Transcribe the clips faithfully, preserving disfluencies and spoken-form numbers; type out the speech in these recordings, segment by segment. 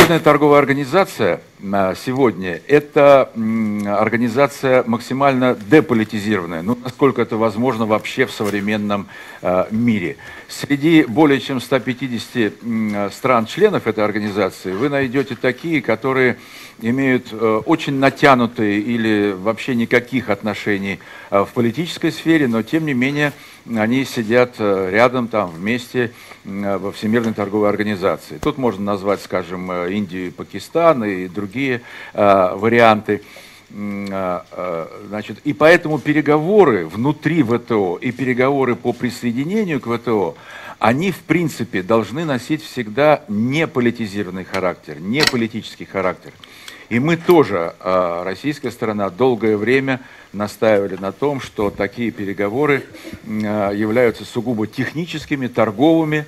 Всемирная торговая организация сегодня – это организация максимально деполитизированная, ну, насколько это возможно вообще в современном мире. Среди более чем ста пятидесяти стран-членов этой организации вы найдете такие, которые имеют очень натянутые или вообще никаких отношений в политической сфере, но тем не менее они сидят рядом, там, вместе во Всемирной торговой организации. Тут можно назвать, скажем, Индию и Пакистан и другие э, варианты. Э, э, значит, и поэтому переговоры внутри ВТО и переговоры по присоединению к ВТО, они, в принципе, должны носить всегда не политизированный характер, не политический характер. И мы тоже, российская сторона, долгое время настаивали на том, что такие переговоры являются сугубо техническими, торговыми,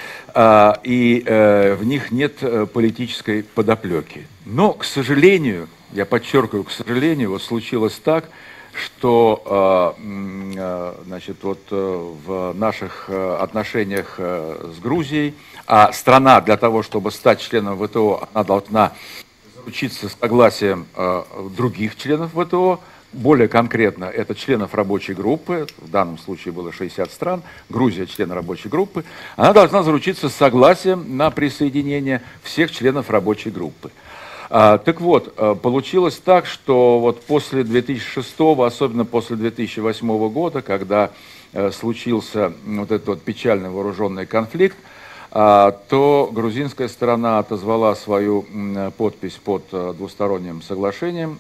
и в них нет политической подоплеки. Но, к сожалению, я подчеркиваю, к сожалению, вот случилось так, что значит, вот в наших отношениях с Грузией, а страна для того, чтобы стать членом ВТО, она должна заручиться согласием э, других членов ВТО, более конкретно это членов рабочей группы, в данном случае было шестьдесят стран, Грузия член рабочей группы, она должна заручиться согласием на присоединение всех членов рабочей группы. А, так вот, получилось так, что вот после две тысячи шестого, особенно после две тысячи восьмого года, когда э, случился вот этот вот печальный вооруженный конфликт, то грузинская сторона отозвала свою подпись под двусторонним соглашением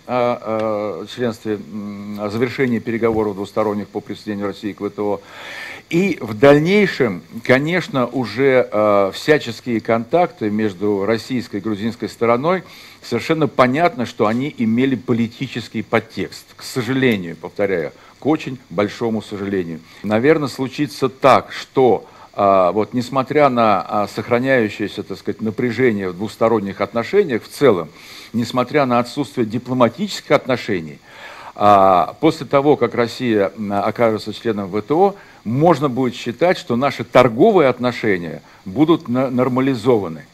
о членстве, о завершении переговоров двусторонних по присоединению России к ВТО. И в дальнейшем, конечно, уже всяческие контакты между российской и грузинской стороной, совершенно понятно, что они имели политический подтекст. К сожалению, повторяю, к очень большому сожалению. Наверное, случится так, что вот, несмотря на сохраняющееся, так сказать, напряжение в двусторонних отношениях в целом, несмотря на отсутствие дипломатических отношений, после того, как Россия окажется членом ВТО, можно будет считать, что наши торговые отношения будут нормализованы,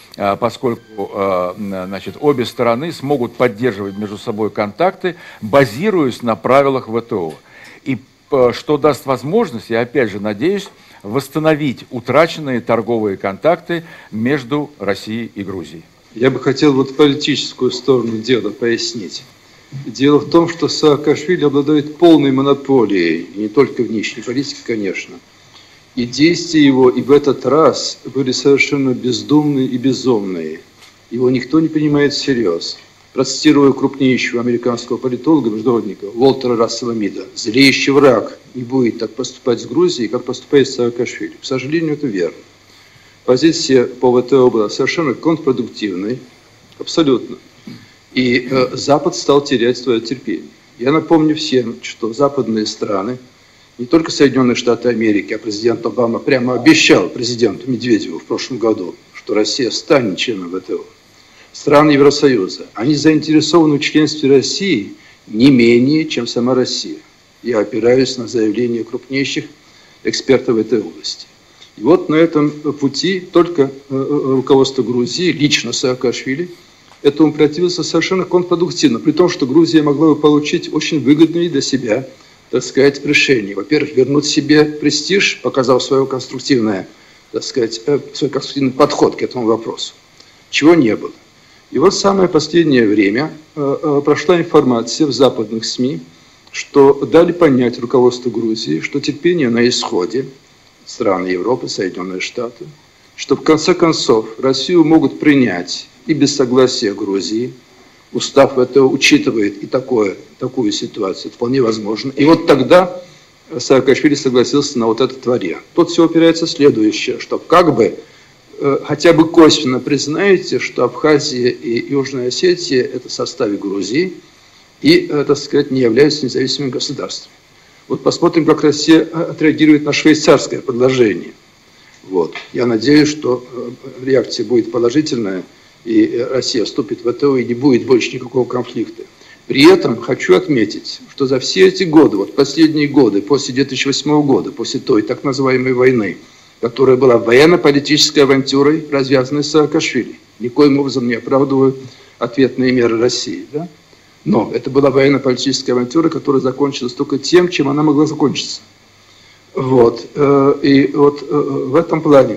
поскольку, значит, обе стороны смогут поддерживать между собой контакты, базируясь на правилах ВТО. И что даст возможность, я опять же надеюсь, восстановить утраченные торговые контакты между Россией и Грузией. Я бы хотел вот политическую сторону дела пояснить. Дело в том, что Саакашвили обладает полной монополией, и не только внешней политики, конечно. И действия его и в этот раз были совершенно бездумные и безумные. Его никто не принимает всерьез. Процитирую крупнейшего американского политолога, международника Уолтера Рассела Мида: «Злейший враг не будет так поступать с Грузией, как поступает с Саакашвили». К сожалению, это верно. Позиция по ВТО была совершенно контрпродуктивной, абсолютно. И э, Запад стал терять свое терпение. Я напомню всем, что западные страны, не только Соединенные Штаты Америки, а президент Обама прямо обещал президенту Медведеву в прошлом году, что Россия станет членом ВТО. Страны Евросоюза, они заинтересованы в членстве России не менее, чем сама Россия. Я опираюсь на заявления крупнейших экспертов в этой области. И вот на этом пути только руководство Грузии, лично Саакашвили, этому противился совершенно контрпродуктивно, при том, что Грузия могла бы получить очень выгодные для себя, так сказать, решения. Во-первых, вернуть себе престиж, показав свое конструктивное, так сказать, свой конструктивный подход к этому вопросу, чего не было. И вот в самое последнее время э, э, прошла информация в западных СМИ, что дали понять руководству Грузии, что терпение на исходе, страны Европы, Соединенные Штаты, что в конце концов Россию могут принять и без согласия Грузии. Устав это учитывает и такое, такую ситуацию, это вполне возможно. И вот тогда Саакашвили согласился на вот этот вариант. Тут все опирается в следующее, что как бы хотя бы косвенно признаете, что Абхазия и Южная Осетия – это в составе Грузии и, так сказать, не являются независимыми государствами. Вот посмотрим, как Россия отреагирует на швейцарское предложение. Вот. Я надеюсь, что реакция будет положительная, и Россия вступит в ВТО, и не будет больше никакого конфликта. При этом хочу отметить, что за все эти годы, вот последние годы, после две тысячи восьмого года, после той так называемой войны, которая была военно-политической авантюрой, развязанной Саакашвили, никоим образом не оправдываю ответные меры России. Да? Но это была военно-политическая авантюра, которая закончилась только тем, чем она могла закончиться. Вот. И вот в этом плане,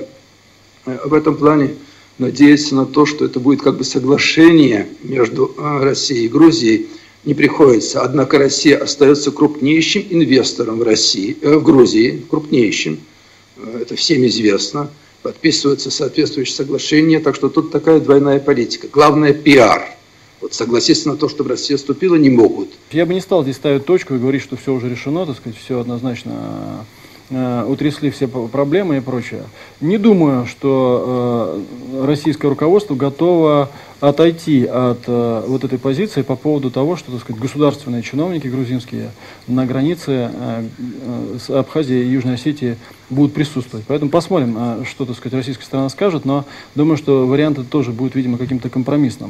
в этом плане надеяться на то, что это будет как бы соглашение между Россией и Грузией, не приходится. Однако Россия остается крупнейшим инвестором в России, э, в Грузии, крупнейшим. Это всем известно. Подписываются соответствующие соглашения, так что тут такая двойная политика. Главное – пиар. Вот согласиться на то, чтобы Россия вступила, не могут. Я бы не стал здесь ставить точку и говорить, что все уже решено, так сказать, все однозначно э, утрясли все проблемы и прочее. Не думаю, что э, российское руководство готово отойти от э, вот этой позиции по поводу того, что, так сказать, государственные чиновники грузинские на границе э, э, с Абхазией и Южной Осетией будут присутствовать. Поэтому посмотрим, э, что, так сказать, российская сторона скажет, но думаю, что вариант это тоже будет, видимо, каким-то компромиссным.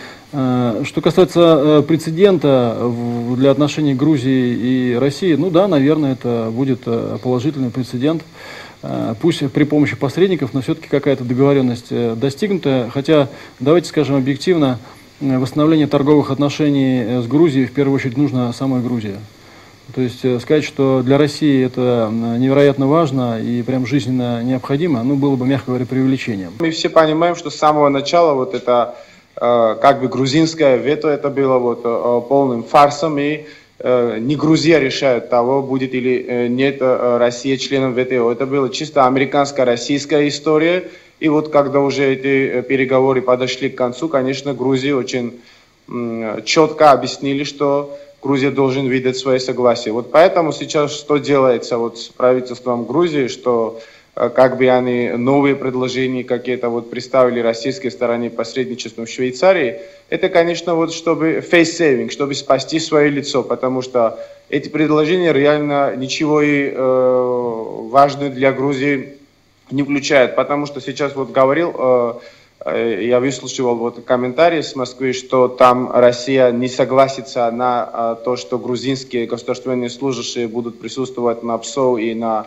Э, что касается э, прецедента в, для отношений Грузии и России, ну да, наверное, это будет э, положительный прецедент. Пусть при помощи посредников, но все-таки какая-то договоренность достигнута. Хотя, давайте скажем объективно, восстановление торговых отношений с Грузией в первую очередь нужно самой Грузии. То есть сказать, что для России это невероятно важно и прям жизненно необходимо, ну, было бы, мягко говоря, преувеличением. Мы все понимаем, что с самого начала вот это э, как бы грузинское вето, это было вот э, полным фарсом, и не Грузия решает того, будет или нет Россия членом ВТО. Это была чисто американско-российская история. И вот когда уже эти переговоры подошли к концу, конечно, Грузии очень четко объяснили, что Грузия должен выдать свое согласие. Вот поэтому сейчас что делается вот с правительством Грузии, что как бы они новые предложения какие-то вот представили российской стороне посредничеством в Швейцарии, это, конечно, вот чтобы face-saving, чтобы спасти свое лицо, потому что эти предложения реально ничего и э, важного для Грузии не включают, потому что сейчас вот говорил, э, я выслушивал вот комментарии с Москвы, что там Россия не согласится на э, то, что грузинские государственные служащие будут присутствовать на ПСО и на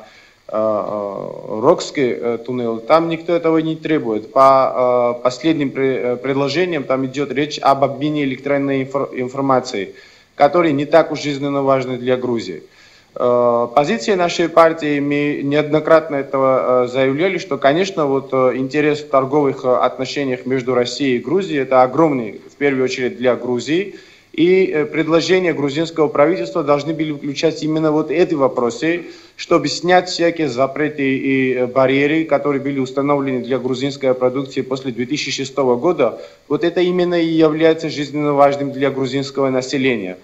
Рокский туннель, там никто этого не требует. По последним предложениям там идет речь об обмене электронной информацией, который не так уж жизненно важный для Грузии. Позиция нашей партии, мы неоднократно этого заявляли, что, конечно, вот интерес в торговых отношениях между Россией и Грузией это огромный, в первую очередь для Грузии. И предложения грузинского правительства должны были включать именно вот эти вопросы, чтобы снять всякие запреты и барьеры, которые были установлены для грузинской продукции после две тысячи шестого года. Вот это именно и является жизненно важным для грузинского населения.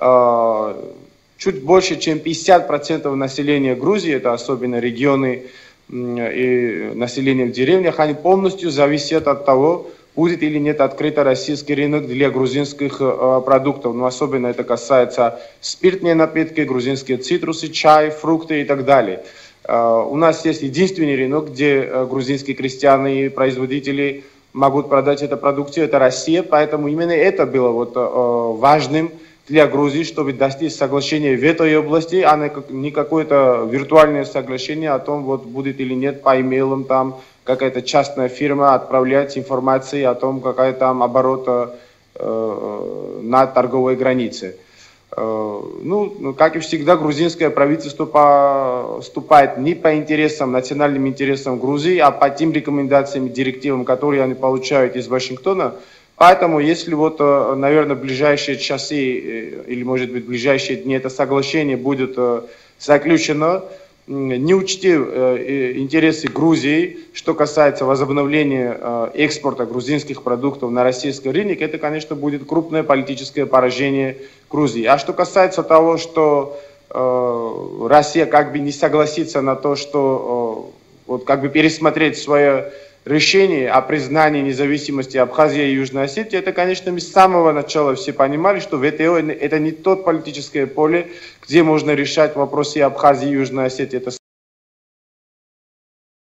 Чуть больше, чем пятьдесят процентов населения Грузии, это особенно регионы и население в деревнях, они полностью зависят от того, будет или нет открыт российский рынок для грузинских э, продуктов. Но особенно это касается спиртные напитки, грузинские цитрусы, чай, фрукты и так далее. Э, у нас есть единственный рынок, где э, грузинские крестьяне и производители могут продать эту продукцию, это Россия. Поэтому именно это было вот, э, важным для Грузии, чтобы достичь соглашения в этой области, а не какое-то виртуальное соглашение о том, вот, будет или нет по имейлам там какая-то частная фирма отправлять информацию о том, какая там оборот э, на торговой границе. Э, ну, как и всегда, грузинское правительство поступает не по интересам, национальным интересам Грузии, а по тем рекомендациям и директивам, которые они получают из Вашингтона. Поэтому, если вот, наверное, в ближайшие часы или, может быть, в ближайшие дни это соглашение будет заключено, не учтив интересы Грузии, что касается возобновления экспорта грузинских продуктов на российский рынок, это, конечно, будет крупное политическое поражение Грузии. А что касается того, что Россия как бы не согласится на то, что вот, как бы пересмотреть свое решение о признании независимости Абхазии и Южной Осетии, это, конечно, мы с самого начала все понимали, что ВТО это не тот политическое поле, где можно решать вопросы Абхазии и Южной Осетии. Это